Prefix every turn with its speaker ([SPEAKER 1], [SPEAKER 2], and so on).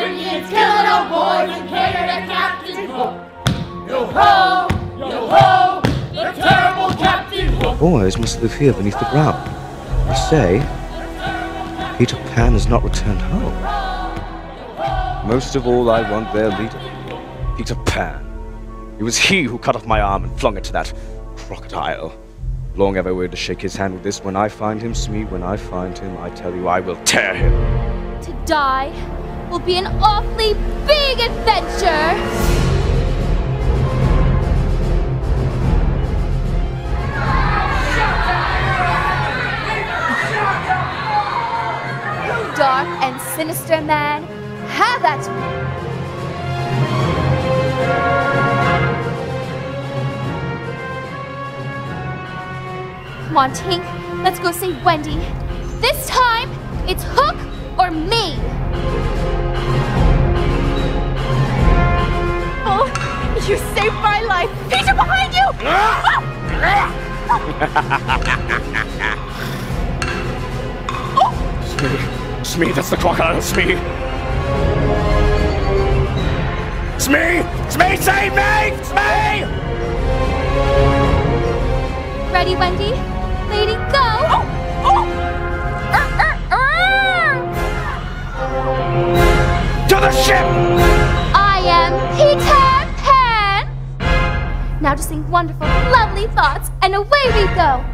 [SPEAKER 1] Indians killing old boys and cater to Captain Hook. Yo-ho! Yo-ho! The terrible Captain Hook!
[SPEAKER 2] Boys must live here beneath the ground. They say Peter Pan has not returned home. Most of all, I want their leader, Peter Pan. It was he who cut off my arm and flung it to that crocodile. Long have I waited to shake his hand with this. When I find him, Smee, when I find him, I tell you I will tear him.
[SPEAKER 3] To die will be an awfully big adventure! Dark and sinister man, have at me! Come on, Tink, let's go save Wendy. This time, it's Hook or me! Oh, you saved my life! Peter, behind you!
[SPEAKER 2] Smee, that's the crocodile, Smee! Smee! Smee, save me! Smee!
[SPEAKER 3] Ready, Wendy? Lady, go!
[SPEAKER 2] To the ship!
[SPEAKER 3] I am Peter Pan! Now to sing wonderful, lovely thoughts, and away we go!